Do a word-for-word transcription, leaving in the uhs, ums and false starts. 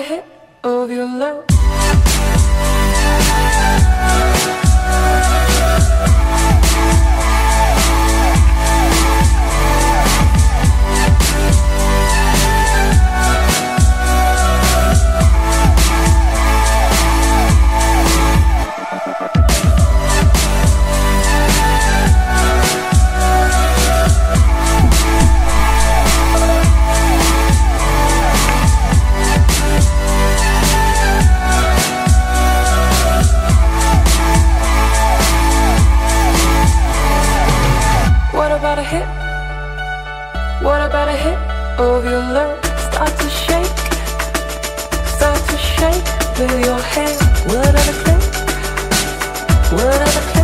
hit of your love? What about a hit? What about a hit of your love? Start to shake, start to shake with your head. What other thing? What other thing?